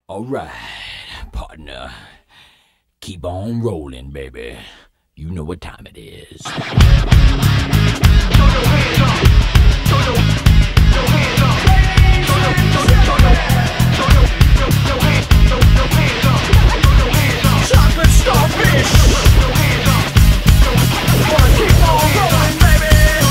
Alright, partner. Keep on rolling, baby. You know what time it is. Throw your hands up. Throw your hands up. Throw your hands up. Chocolate starfish. Wanna keep on rolling, baby.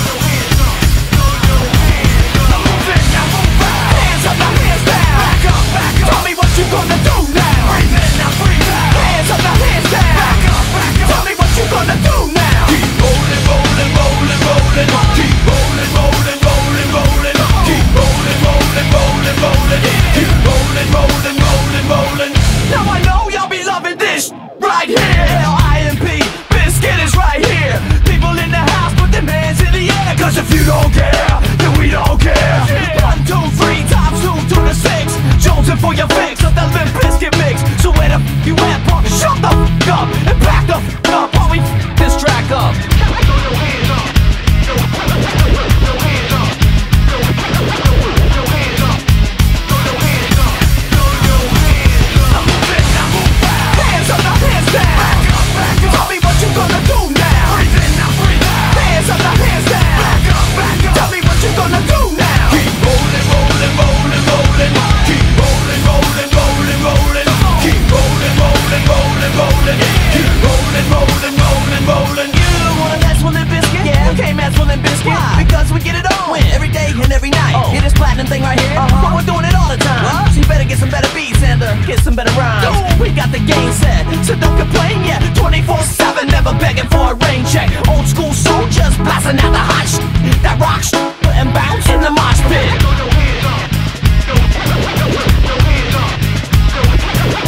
I'm moving, now move back. Hands up, now hands down. Back up, back up. Tell me what you gonna do now. Breathe in, now breathe out. Hands up, now hands down. Back up, back up. Tell me what you gonna do now. Keep rolling, rolling, rolling, rolling. Keep rolling, rolling, rolling, rolling. Keep rolling, rolling, rolling, rolling. Keep rolling, rolling, rolling, rolling. Now I know y'all be loving this right here. L-I-M-P, Biscuit is right here. People in the house, put them hands in the air. Cause if you don't care, then we don't care. 1, 2, 3 times 2 to the 6. Jonesing for your fix of the Limp Bizkit mix. So where the f*** you at, punk? Shut the f*** up and back the f*** up while we f*** this track up. Throw your hands up. Throw your hands up. Throw your hands up. Throw your hands up. Throw your hands up. Now move in, now move out. Hands up, now hands down. Back up, back up. Tell me what you gonna do now. Breathe in, now breathe out. Hands up, now hands down. Back up, back up. Tell me what you gonna do now. Keep rolling, rolling, rolling, rolling. Keep rolling, rolling, rolling, rolling. Keep rolling, rolling, rolling, rolling. Keep rolling, rolling, rolling, rolling. You wanna mess with Limp Bizkit? Yeah, we can't mess with Limp Bizkit. Why? Because we get it on every day and every night. Hear this platinum thing right here? But we're doing it all the time. So you better get some better beats and get some better rhymes. We got the game set, so don't complain yet. 24/7, never begging for a rain check. Old school soldiers blasting out the hot shit. That rock shit and bounce in the mosh pit. Throw your hands up. Throw your hands up. Throw your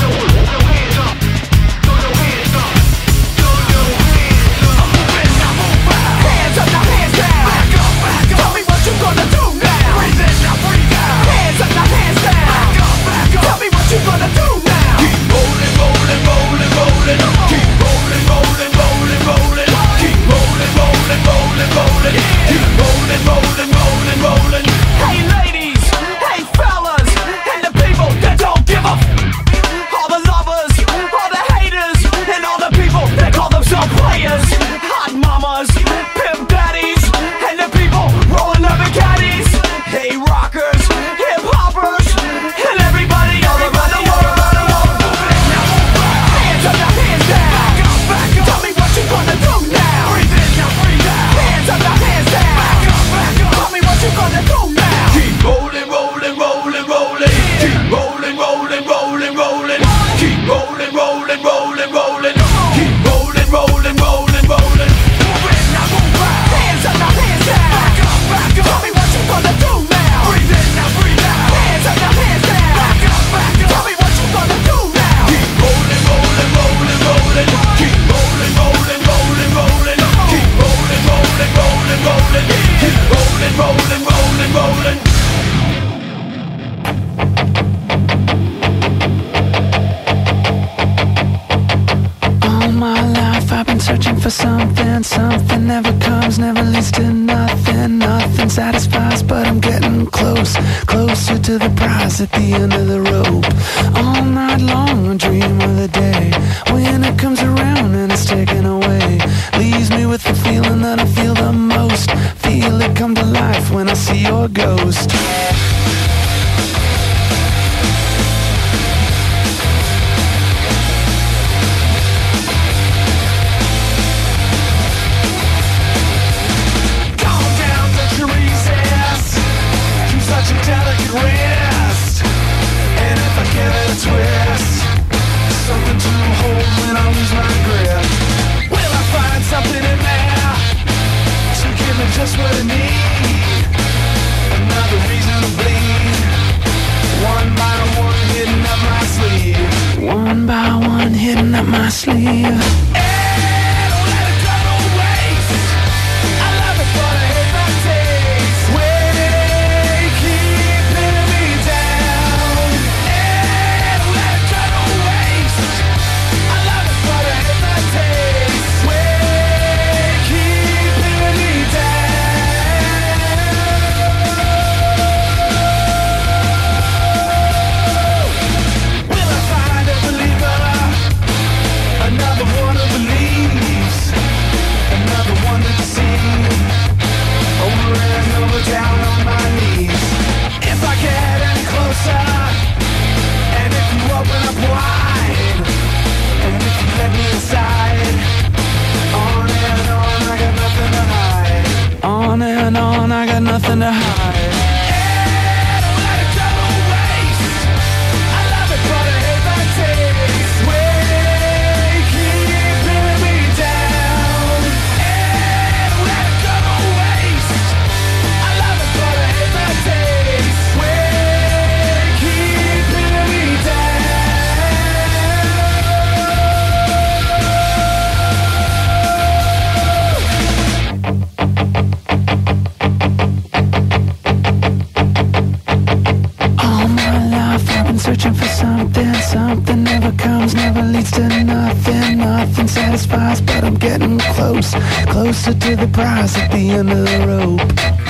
hands up. Throw your hands up. Throw your hands up. I'm moving, now move out. Hands up, now hands down. Back up, back up. Tell me what you gonna do now. Breathe in, now breathe out. Hands up, now hands down. Back up, back up. Tell me what you gonna do now. Keep rolling, rolling, rolling, rolling. Keep rolling, rolling, rolling, rolling. Keep rolling, rolling, rolling, rolling. Keep rolling, rolling, rolling, rolling. Hey ladies, hey fellas, and the people that don't give a f. All the lovers, all the haters, and all the people that call themselves players. Hot mamas, pimp daddies, and the people rolling up in caddies. Hey rockers, hip hoppers, and everybody all around the world. Now move back. Hands up, now hands down. Back up, back up. Tell me what you gonna do now. Breathe in, now breathe out. Hands up, now hands down. Back up, back up. Tell me what you gonna do now. Keep rolling, rolling, rolling, rolling. Keep rolling, rolling, rolling, rolling. Keep rolling, rolling, rolling, rolling. Keep rolling, rolling, rolling, rolling. Move in, now move back. Hands up, now hands down. Back up, back up. Tell me what you gonna do now. Breathe in, now breathe out. Hands up, now hands down. Back up, back up. Tell me what you gonna do now. Keep rolling, rolling, rolling, rolling. Keep rolling, rolling, rolling, rolling. Keep rolling, rolling, rolling, rolling. Keep rolling, rolling, rolling, rolling. All my life I've been searching for something. Something never comes, never leads to nothing. Nothing satisfies, but I'm getting close. Closer to the prize at the end of the rope. All night long I dream of the day when it comes around and it's taken away. Leaves me with the feeling that I feel the most. Feel it come to life when I see your ghost. Such a delicate wrist, and if I give it a twist, something to hold when I lose my grip. Will I find something in there to give me just what I need? Another reason to bleed. One by one, hitting up my sleeve. One by one, hitting up my sleeve. Hey, don't let it go to waste. I love it, but I hate my taste. When it keep pinning me down. Hey, don't let it go to waste. I love it, but I hate my taste. When it keep pinning me down. Will been searching for something. Something never comes, never leads to nothing. Nothing satisfies, but I'm getting close, closer to the prize at the end of the rope.